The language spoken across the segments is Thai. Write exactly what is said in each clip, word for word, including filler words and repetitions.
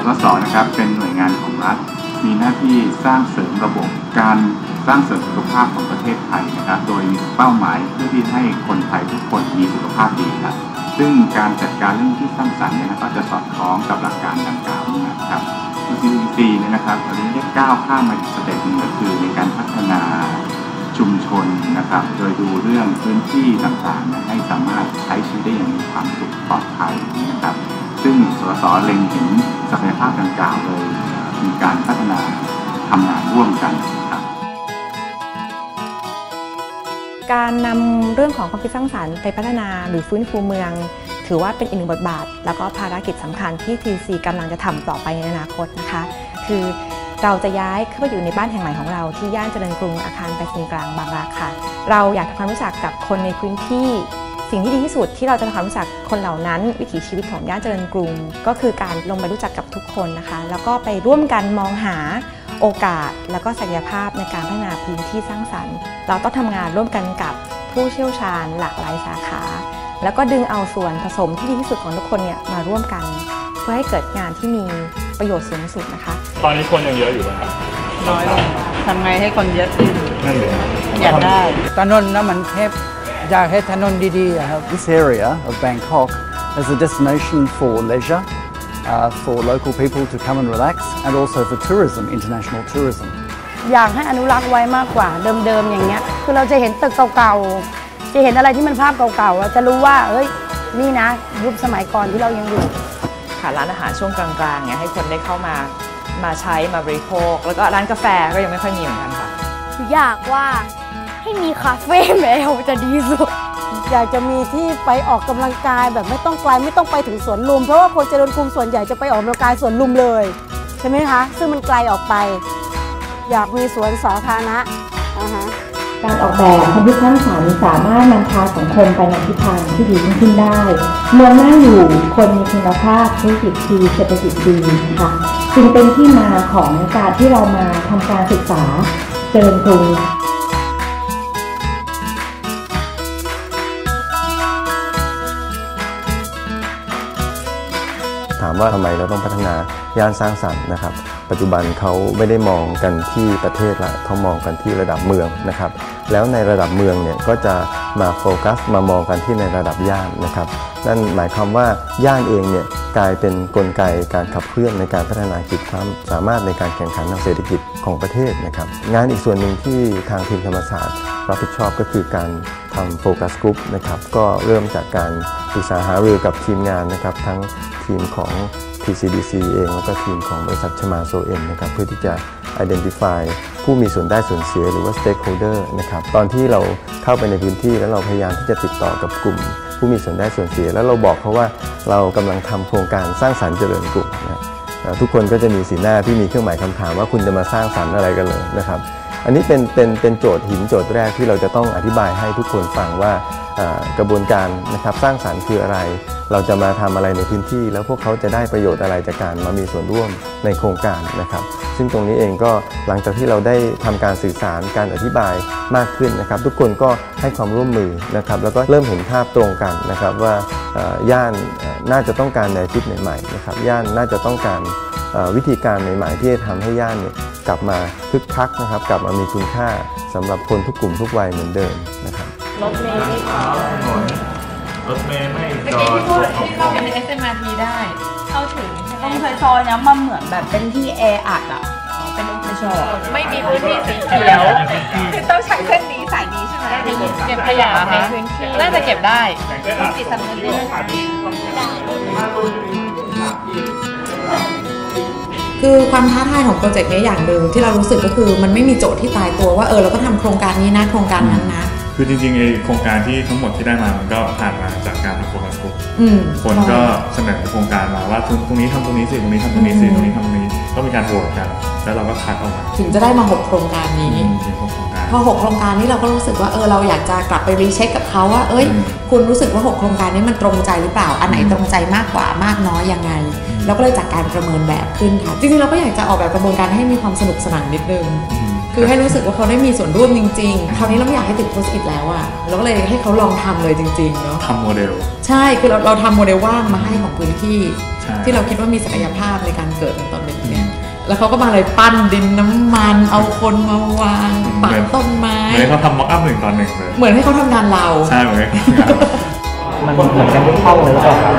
สสนะครับเป็นหน่วยงานของรัฐมีหน้าที่สร้างเสริมระบบการสร้างเสริมสุขภาพของประเทศไทยนะครับโดยมีเป้าหมายเพื่อที่ให้คนไทยทุกคนมีสุขภาพดีครับซึ่งการจัดการเรื่องที่สร้างสรรค์เนี่ยก็จะสอดคล้องกับหลักการดังกล่าวนะครับ ซี ซี ดี ซี เนี่ยนะครับตอนนี้ได้ก้าวข้ามมาอีกสเต็ปหนึ่งก็คือในการพัฒนาชุมชนนะครับโดยดูเรื่องพื้นที่ต่างๆให้สามารถใช้ชีวิตได้อย่างมีความสุขปลอดภัยนะครับซึ่งสสเล็งเห็นศักยภาพดังกล่าวเลยมีการพัฒนาทำงานร่วมกันครับการนำเรื่องของความคิดสร้างสรรค์ไปพัฒนาหรือฟื้นฟูเมืองถือว่าเป็นอีกหนึ่งบทบาทแล้วก็ภารกิจสำคัญที่ ที ซี กำลังจะทำต่อไปในอนาคตนะคะคือเราจะย้ายเข้าไปอยู่ในบ้านแห่งใหม่ของเราที่ย่านเจริญกรุงอาคารไปรษณีย์กลางบางรักค่ะเราอยากทำความรู้จักกับคนในพื้นที่สิ่งที่ดีที่สุดที่เราจะทำความรู้จักคนเหล่านั้นวิถีชีวิตของย่านเจริญกรุงก็คือการลงไปรู้จักกับทุกคนนะคะแล้วก็ไปร่วมกันมองหาโอกาสแล้วก็ศักยภาพในการพัฒนาพื้นที่สร้างสรรค์เราต้องทำงานร่วมกันกับผู้เชี่ยวชาญหลากหลายสาขาแล้วก็ดึงเอาส่วนผสมที่ดีที่สุดของทุกคนเนี่ยมาร่วมกันเพื่อให้เกิดงานที่มีประโยชน์สูงสุดนะคะตอนนี้คนยังเยอะอยู่ไหมครับน้อยลงทำไงให้คนเยอะขึ้นนั่นเลยอยากได้ถนนนะมันแคบอยากให้ถนนดีๆครับ This area of Bangkok is a destination for leisure, uh, for local people to come and relax, and also for tourism, international tourism. อยากให้อนุรักษ์ไว้มากกว่าเดิมๆอย่างเงี้ยคือเราจะเห็นตึกเก่าๆจะเห็นอะไรที่มันภาพเก่าๆเราจะรู้ว่าเอ้ยนี่นะยุคสมัยก่อนที่เรายังอยู่ค่ะร้านอาหารช่วงกลางๆเนี่ยให้คนได้เข้ามามาใช้มาบริโภคแล้วก็ร้านกาแฟก็ยังไม่ค่อยมีเหมือนกันค่ะอยากว่าให้มีคาเฟ่แมวจะดีสุดอยากจะมีที่ไปออกกำลังกายแบบไม่ต้องไกลไม่ต้องไปถึงสวนลุมเพราะว่าคนเจริญกรุงส่วนใหญ่จะไปออกกำลังกายสวนลุมเลยใช่ไหมคะซึ่งมันไกลออกไปอยากมีสวนสาธารณะการออกแบบความคิดสร้างสรรค์สามารถนำพาสังคมไปในทิศทางที่ดีขึ้นได้เมืองน่าอยู่คนมีคุณภาพธุรกิจดีเศรษฐกิจดีค่ะจึงเป็นที่มาของการที่เรามาทำการศึกษาเจริญกรุงถามว่าทำไมเราต้องพัฒนาย่านสร้างสรรค์นะครับปัจจุบันเขาไม่ได้มองกันที่ประเทศละเขามองกันที่ระดับเมืองนะครับแล้วในระดับเมืองเนี่ยก็จะมาโฟกัสมามองกันที่ในระดับย่านนะครับนั่นหมายความว่าย่านเองเนี่ยกลายเป็นกลไกการขับเคลื่อนในการพัฒนาขีดความสามารถในการแข่งขันทางเศรษฐกิจของประเทศนะครับงานอีกส่วนหนึ่งที่ทางทีมธรรมศาสตร์รับผิดชอบก็คือการทำโฟกัสกรุ๊ปนะครับก็เริ่มจากการปรึกษาหารือกับทีมงานนะครับทั้งทีมของ ที ซี ดี ซี เองแล้วก็ทีมของบริษัทชมาโซเอ็มนะครับเพื่อที่จะ identify ผู้มีส่วนได้ส่วนเสียหรือว่า stakeholder นะครับตอนที่เราเข้าไปในพื้นที่แล้วเราพยายามที่จะติดต่อกับกลุ่มผู้มีส่วนได้ส่วนเสียแล้วเราบอกเขาว่าเรากำลังทำโครงการสร้างสรรค์เจริญกรุงนะทุกคนก็จะมีสีหน้าที่มีเครื่องหมายคำถามว่าคุณจะมาสร้างสรรค์อะไรกันเลยนะครับอันนี้เป็นเป็นเป็นโจทย์หินโจทย์แรกที่เราจะต้องอธิบายให้ทุกคนฟังว่ากระบวนการนะครับสร้างสรรค์คืออะไรเราจะมาทำอะไรในพื้นที่แล้วพวกเขาจะได้ประโยชน์อะไรจากการมามีส่วนร่วมในโครงการนะครับซึ่งตรงนี้เองก็หลังจากที่เราได้ทำการสื่อสารการอธิบายมากขึ้นนะครับทุกคนก็ให้ความร่วมมือนะครับแล้วก็เริ่มเห็นภาพตรงกันนะครับว่าย่านน่าจะต้องการแนวคิดใหม่ๆนะครับย่านน่าจะต้องการวิธีการใหม่ๆที่จะทำให้ย่านเนี่ยกลับมาคึกคักนะครับกลับมามีคุณค่าสำหรับคนทุกกลุ่มทุกวัยเหมือนเดิมนะครับรถเมล์ไม่จอดรถเมล์ไม่จอดที่เข้าไปใน เอส เอ็ม อาร์ ที ได้เข้าถึงต้องเคยซอยนะมันเหมือนแบบเป็นที่แออัดอ่ะเป็นองค์ประกอบไม่มีพื้นที่สีเขียวคือต้องใช้เส้นนี้สายนี้ใช่ไหมเก็บขยะในพื้นที่น่าจะเก็บได้จิตสำนึกได้คือความท้าทายของโปรเจกต์นี้อย่างหนึ่งที่เรารู้สึกก็คือมันไม่มีโจทย์ที่ตายตัวว่าเออเราก็ทำโครงการนี้นะโครงการนั้นนะคือจริงๆไอ้โครงการที่ทั้งหมดที่ได้มามันก็ผ่านมาจากการทำโฟกัสกลุ่มคนก็เสนอโครงการมาว่าตรงนี้ทำตรงนี้สิตรงนี้ทำตรงนี้สิตรงนี้ทำตรงนี้ก็มีการโหวตกันแล้วเราก็คัดออกมาถึงจะได้มาหกโครงการนี้พอหกโครงการนี้เราก็รู้สึกว่าเออเราอยากจะกลับไปรีเช็คกับเขาว่าเอ้ยคุณรู้สึกว่าหกโครงการนี้มันตรงใจหรือเปล่าอันไหนตรงใจมากกว่ามากน้อยยังไงเราก็เลยจัดการประเมินแบบขึ้นค่ะจริงๆเราก็อยากจะออกแบบกระบวนการให้มีความสนุกสนานนิดนึงคคือให้รู้สึกว่าเขาได้มีส่วนร่วมจริงๆคราวนี้เราไม่อยากให้ติดโพสต์อิทแล้วอ่ะเราก็เลยให้เขาลองทำเลยจริงๆเนาะทำโมเดลใช่คือเราเราทำโมเดลว่างมาให้ของพื้นที่ที่เราคิดว่ามีศักยภาพในการเกิดตอนเป็นเนี่ยแล้วเขาก็มาเลยปั้นดินน้ำมันเอาคนมาวางปักต้นไม้เหมือนเขาทำม็อกอัพหนึ่งตอนหนึ่งเลยเหมือนให้เขาทำงานเราใช่เหมือนมันเหมือนกันทุกห้องเลยหรือเปล่าครับ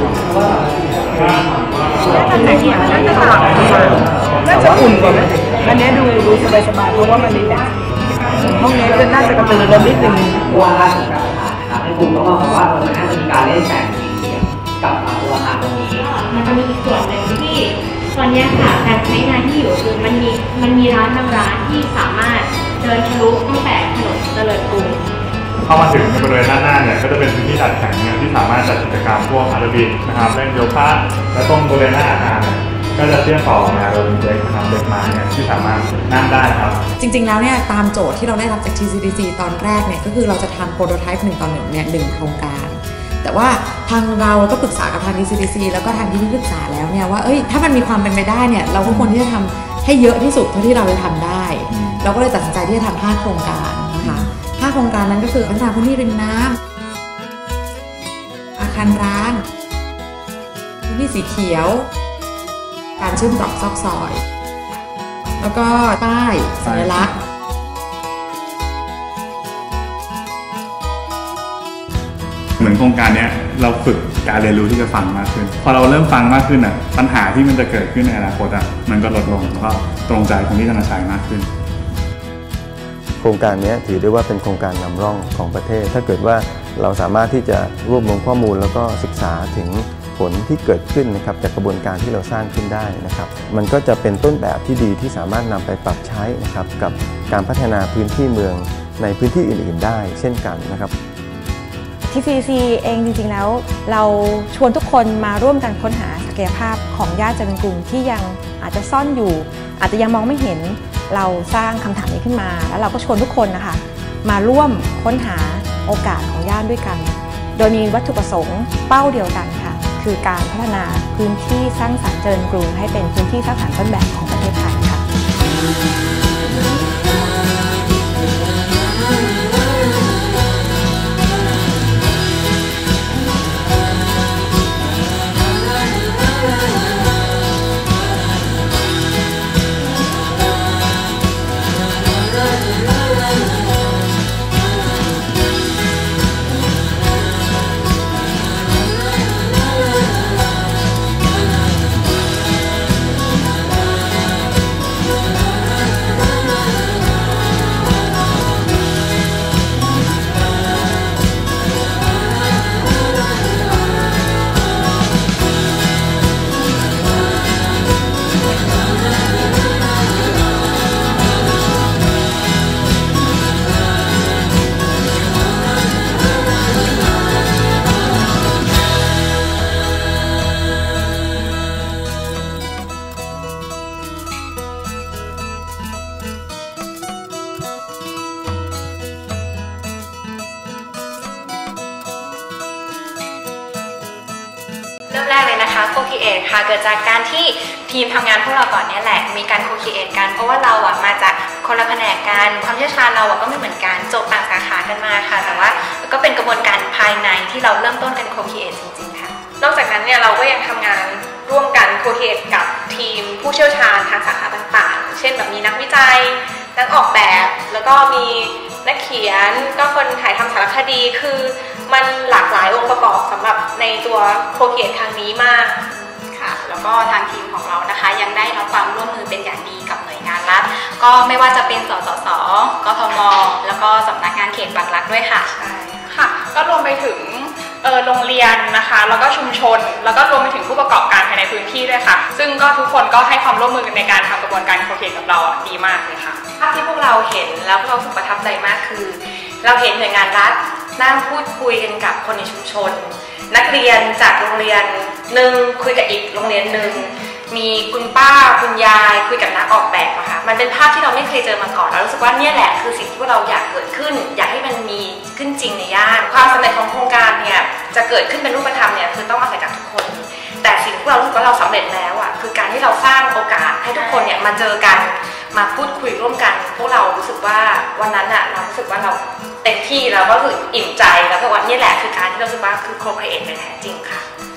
น่าจะน่าจะต่างน่าจะอุ่นกว่าไหมอันนี้ดูดูสบายๆเพราะว่ามันมีแบบห้องนี้ก็น่าจะกระตือรือร้นนิดนึงวางการศึกษาครับให้กลุ่มก็มองว่ามันน่าจะมีการเล่นแสงสีเสียงกับตัวอาคารตรงนี้มันจะมีอีกส่วนหนึ่งที่ตอนนี้ค่ะการใช้งานที่อยู่คือมันมีมันมีร้านบางร้านที่สามารถเดินทะลุตั้งแต่ถนนเจริญกรุงเข้ามาถึงในบริเวณด้านหน้าเนี่ยก็จะเป็นพื้นที่จัดแข่งเนี่ยที่สามารถจัดกิจกรรมพวกอาราบิกนะครับเล่นโยคะและตรงบริเวณหน้าอาคารก็จะเชื่อมต่อมาโดยมีเด็กนะครับเด็กมาเนี่ยที่สามารถนั่งได้ครับจริงๆแล้วเนี่ยตามโจทย์ที่เราได้รับจาก ที ซี ดี ซี ตอนแรกเนี่ยก็คือเราจะทำโปรโตไทป์หนึ่งต่อหนึ่งเนี่ยหนึ่งโครงการแต่ว่าทางเราก็ปรึกษากับทาง ที ซี ดี ซี แล้วก็ทางที่ปรึกษาแล้วเนี่ยว่าเอ้ยถ้ามันมีความเป็นไปได้เนี่ยเราก็ควรที่จะทำให้เยอะที่สุดเท่าที่เราจะทำได้เราก็เลยตัดสินใจที่จะทำห้าโครงการนะคะห้าโครงการนั้นก็คือพัฒนาพื้นที่ริมน้ำอาคารร้างพื้นที่สีเขียวการเชื่อมตรอกซอกซอยแล้วก็ป้ายสัญลักษณ์เหมือนโครงการนี้เราฝึกการเรียนรู้ที่จะฟังมากขึ้นพอเราเริ่มฟังมากขึ้นอ่ะปัญหาที่มันจะเกิดขึ้นในอนาคตอ่ะมันก็ลดลงแล้วก็ตรงใจคนที่ธนาคารมากขึ้นโครงการนี้ถือได้ว่าเป็นโครงการนำร่องของประเทศถ้าเกิดว่าเราสามารถที่จะรวบรวมข้อมูลแล้วก็ศึกษาถึงผลที่เกิดขึ้นนะครับจากกระบวนการที่เราสร้างขึ้นได้นะครับมันก็จะเป็นต้นแบบที่ดีที่สามารถนำไปปรับใช้นะครับกับการพัฒนาพื้นที่เมืองในพื้นที่อื่นๆได้เช่นกันนะครับที ซี ดี ซี เองจริงๆแล้วเราชวนทุกคนมาร่วมกันค้นหาศักยภาพของย่านเจริญกรุงที่ยังอาจจะซ่อนอยู่อาจจะยังมองไม่เห็นเราสร้างคำถามนี้ขึ้นมาแล้วเราก็ชวนทุกคนนะคะมาร่วมค้นหาโอกาสของย่านด้วยกันโดยมีวัตถุประสงค์เป้าเดียวกันค่ะคือการพัฒนาพื้นที่สร้างสรรค์เจริญกรุงให้เป็นพื้นที่สร้างสรรค์ต้นแบบของประเทศไทยค่ะเริ่มแรกเลยนะคะโคคิเอทค่ะเกิดจากการที่ทีมทำงานพวกเราก่อนนี้แหละมีการโคคิเอทกันเพราะว่าเราอะมาจากคนละแผนกกันความเชี่ยวชาญเราอะก็ไม่เหมือนกันจบต่างสาขากันมาค่ะแต่ว่าก็เป็นกระบวนการภายในที่เราเริ่มต้นกันโคคิเอทจริงๆค่ะนอกจากนั้นเนี่ยเราก็ยังทำงานร่วมกันโคคิเอทกับทีมผู้เชี่ยวชาญทางสาขาต่างๆเช่นแบบมีนักวิจัยนักออกแบบแล้วก็มีนักเขียนก็คนถ่ายทำสารคดีคือมันหลากหลายองค์ประกอบสำหรับในตัวโคคิเอทครั้งนี้มากค่ะแล้วก็ทางทีมของเรานะคะยังได้รับความร่วมมือเป็นอย่างดีกับหน่วยงานรัฐก็ไม่ว่าจะเป็นสสส.กทม.แล้วก็สำนักงานเขตบางรักด้วยค่ะใช่ค่ะก็รวมไปถึงโรงเรียนนะคะแล้วก็ชุมชนแล้วก็รวมไปถึงผู้ประกอบการภายในพื้นที่ด้วยค่ะซึ่งก็ทุกคนก็ให้ความร่วมมือในการทำกระบวนการโคคิเอทกับเราดีมากเลยค่ะภาพที่พวกเราเห็นแล้วพวกเราสุขประทับใจมากคือเราเห็นหน่วยงานรัฐนั่งพูดคุยกันกับคนในชุมชนนักเรียนจากโรงเรียนหนึ่งคุยกับอีกโรงเรียนหนึ่งมีคุณป้าคุณยายคุยกับนักออกแบบอะค่ะมันเป็นภาพที่เราไม่เคยเจอมาก่อนเรารู้สึกว่าเนี่ยแหละคือสิ่งที่พวกเราอยากเกิดขึ้นอยากให้มันมีขึ้นจริงในย่านความสำเร็จของโครงการเนี่ยจะเกิดขึ้นเป็นรูปธรรมเนี่ยคือต้องอาศัยจากทุกคนแต่สิ่งที่เรารู้สึกว่าเราสำเร็จแล้วอะคือการที่เราสร้างโอกาสให้ทุกคนเนี่ยมาเจอกันมาพูดคุยร่วมกันพวกเรารู้สึกว่าวันนั้นอะเรารู้สึกว่าเราเต็มที่แล้วก็คืออิ่มใจแล้วก็วันนี้แหละคือการที่เรารู้สึกว่าคือโคครีเอทเป็นแท้จริงค่ะ